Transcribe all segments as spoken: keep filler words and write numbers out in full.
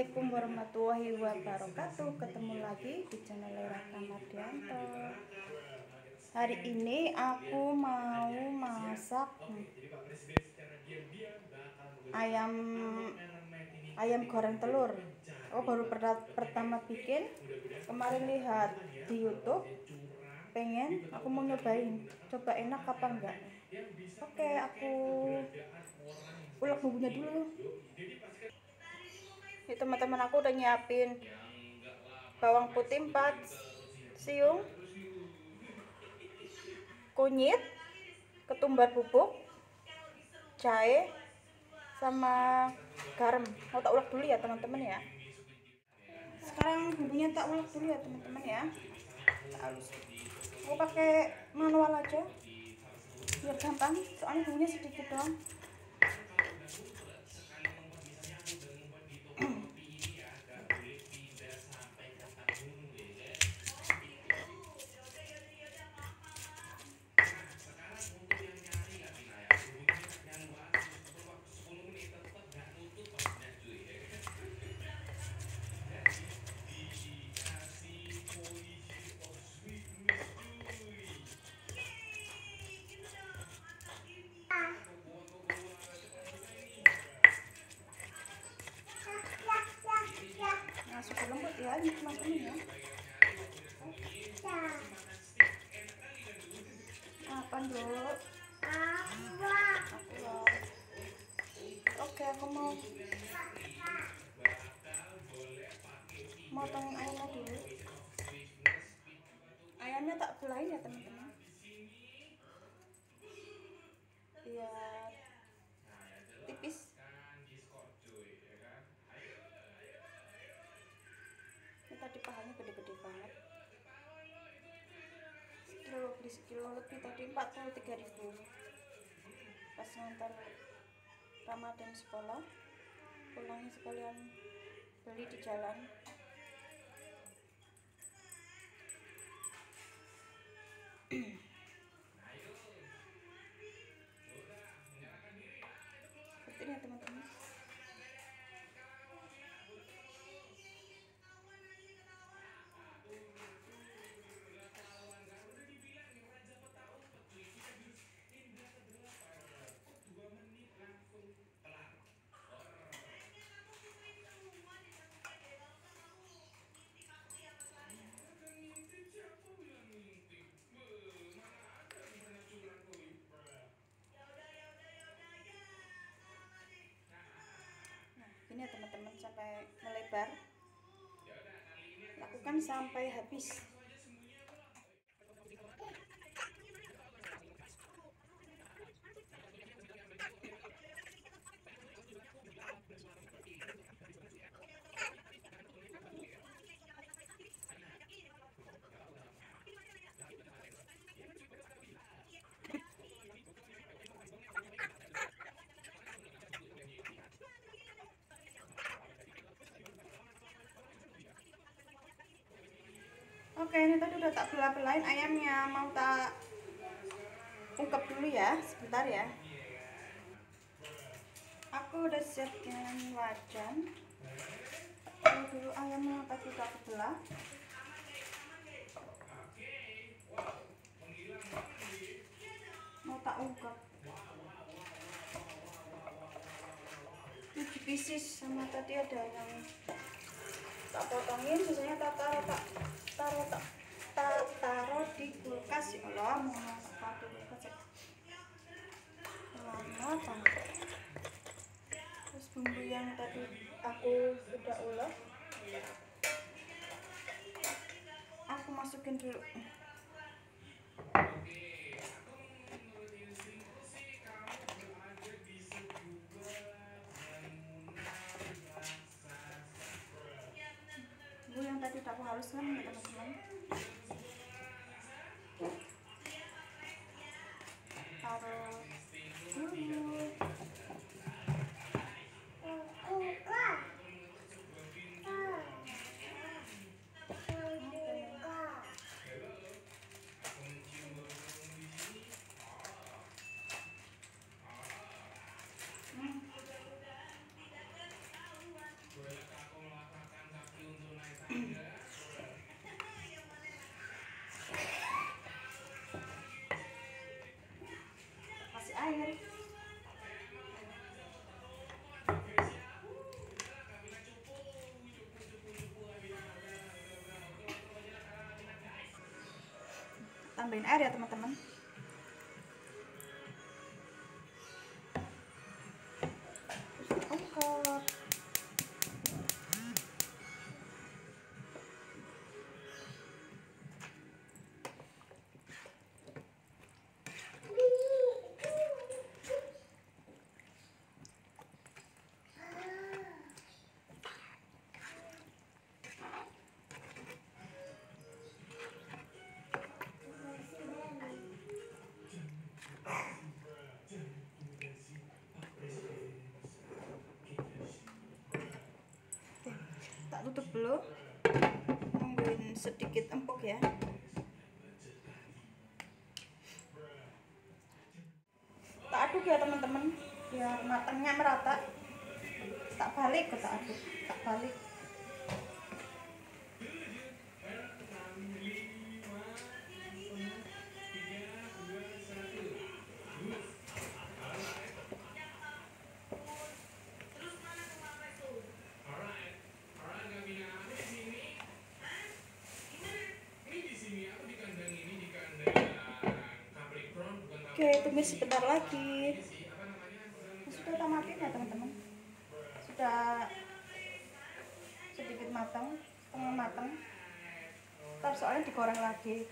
Assalamualaikum warahmatullahi wabarakatuh. Ketemu lagi di channel Raka Mardianto. Hari ini aku mau masak ayam ayam goreng telur. Aku baru pertama bikin. Kemarin lihat di YouTube, pengen aku mau nyobain, coba enak apa enggak. Oke, aku ulek bumbunya dulu. Ini teman-teman, aku udah nyiapin bawang putih empat siung, kunyit, ketumbar bubuk, jahe, sama garam. Mau tak ulek dulu ya teman-teman ya. Sekarang bumbunya tak ulek dulu ya teman-teman ya. Halus. Aku pakai manual aja biar gampang, soalnya bumbunya sedikit doang. Masuk lembut ya ini teman-teman ya. Apa dulu? Oke, aku mau motongin ayamnya dulu. Ayamnya tak belahin ya teman-teman, biar tipis. Ini tadi pahanya gede-gede banget. Sekilo, beli sekilo lebih tadi, empat puluh tiga ribu. Pas ngantar Ramadan sekolah, pulangnya sekalian beli di jalan. Seperti ini ya teman-teman. Ini ya teman-teman, sampai melebar, lakukan sampai habis. Oke, ini tadi udah tak belah-belahin ayamnya, mau tak ungkep dulu ya, sebentar ya. Aku udah siapkan wajan. Kalau dulu ayamnya tadi udah aku belah. Mau tak ungkep. Ini di pieces, sama tadi ada yang tak potongin, biasanya tak taruh tak taruh tak tak taruh di kulkas. Ya Allah, mau masak apa di kulkas ya? Lama banget. Terus bumbu yang tadi aku sudah ulek, aku masukin dulu. Bumbu yang tadi udah aku haluskan ya teman-teman. Taruh dulu. tambahin air ya teman-teman. Ungkep. Tak tutup dulu, tungguin sedikit empuk ya. Tak aduk ya teman-teman, biar matangnya merata. Tak balik, tak aduk, tak balik. Oke, tumis sebentar lagi. Sudah tamatin ya teman-teman. Sudah sedikit matang, setengah matang. Ntar soalnya digoreng lagi.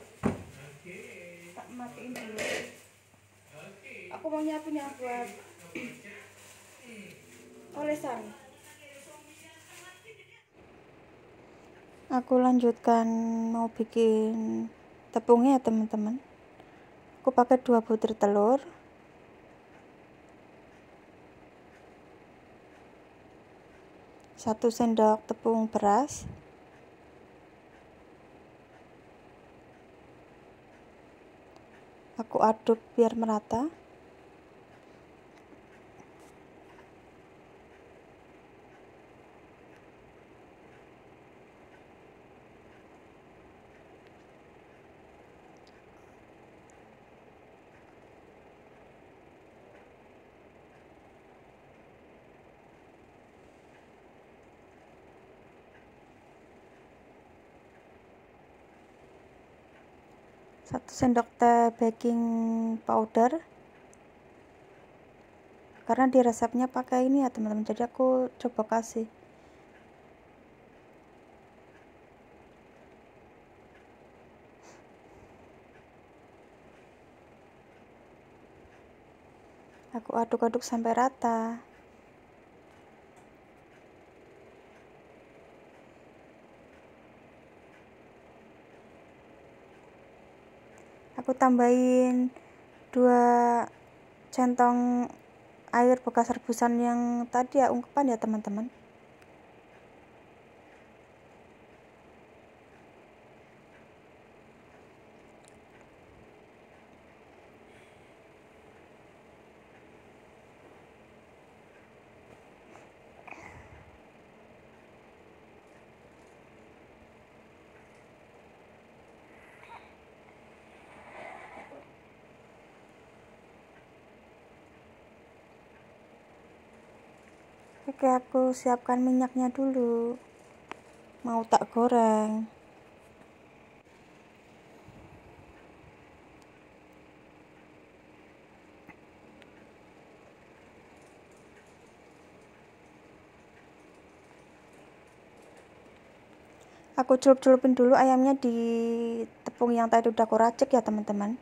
Tak matiin dulu. Aku mau nyiapin ya buat olesan. Aku lanjutkan mau bikin tepungnya ya teman-teman. Aku pakai dua butir telur, satu sendok tepung beras, aku aduk biar merata. Satu sendok teh baking powder, karena di resepnya pakai ini ya teman-teman, jadi aku coba kasih. Aku aduk-aduk sampai rata. Aku tambahin dua centong air bekas rebusan yang tadi ya ungkepan ya teman-teman. Oke, aku siapkan minyaknya dulu. Mau tak goreng. Aku celup-celupin dulu ayamnya di tepung yang tadi udah aku racik ya teman-teman.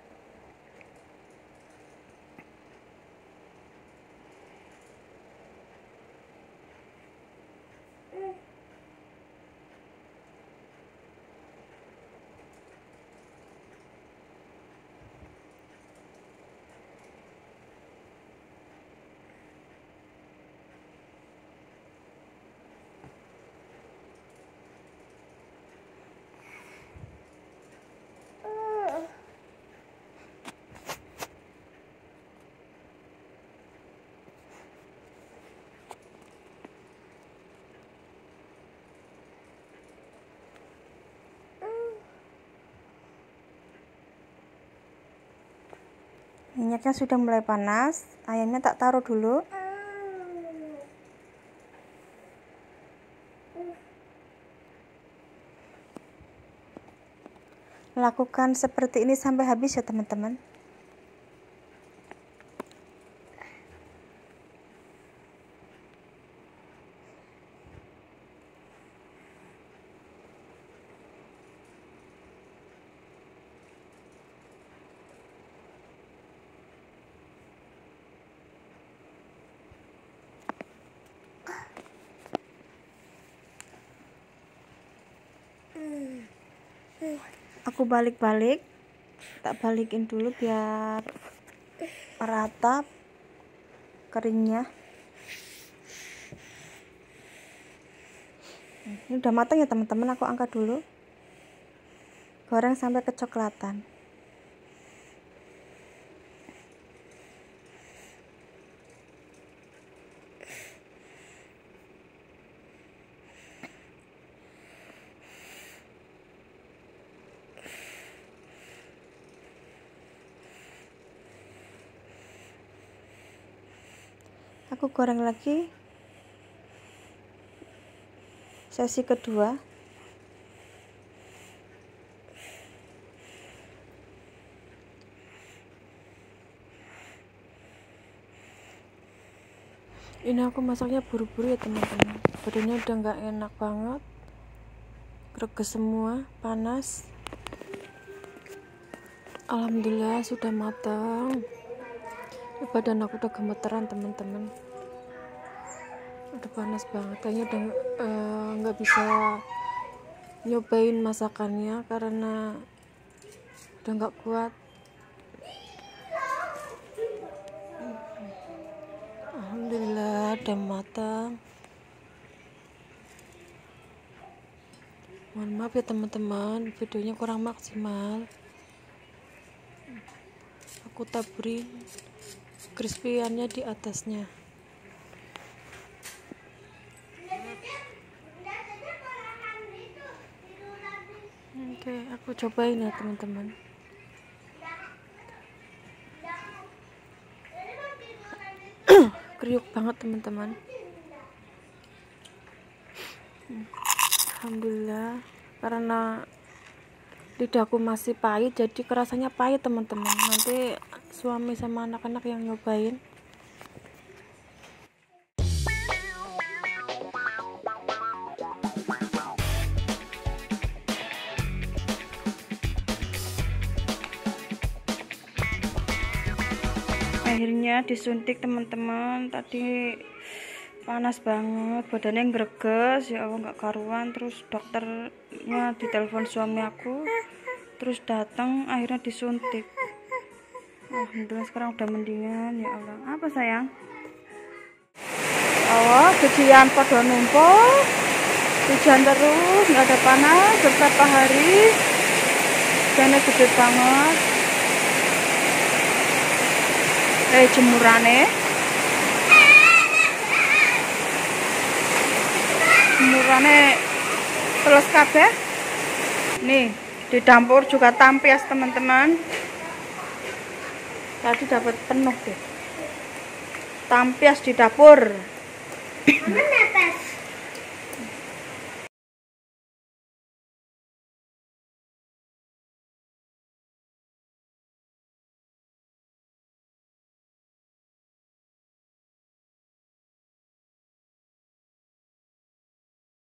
Minyaknya sudah mulai panas, ayamnya tak taruh dulu. lakukan seperti ini sampai habis ya teman-teman. Aku balik-balik, tak balikin dulu biar rata keringnya. Ini udah matang ya teman-teman, aku angkat dulu. Goreng sampai kecoklatan. Aku goreng lagi sesi kedua. Ini aku masaknya buru-buru ya teman-teman. Badannya udah nggak enak banget, greges semua, panas. Alhamdulillah sudah matang. Badan aku udah gemeteran teman-teman, udah panas banget, kayaknya udah nggak uh, bisa nyobain masakannya karena udah nggak kuat. Alhamdulillah udah matang. Mohon maaf ya teman-teman, videonya kurang maksimal. Aku taburin crispy-annya di atasnya. Oke, aku cobain ya teman-teman. Kriuk banget teman-teman. Alhamdulillah, karena lidahku masih pahit jadi kerasanya pahit teman-teman. Nanti suami sama anak-anak yang nyobain. Akhirnya disuntik teman-teman. Tadi panas banget, badannya greges ya Allah, nggak karuan. Terus dokternya ditelepon suami aku, terus datang, akhirnya disuntik. Alhamdulillah sekarang udah mendingan ya Allah. Apa sayang? Oh, hujan pada numpuk, hujan terus, nggak ada panas beberapa hari, hujannya gede banget. Eh jemurane, jemurane terus kabeh. Nih di dapur juga tampias teman-teman. Tadi dapat penuh deh. Tampias di dapur.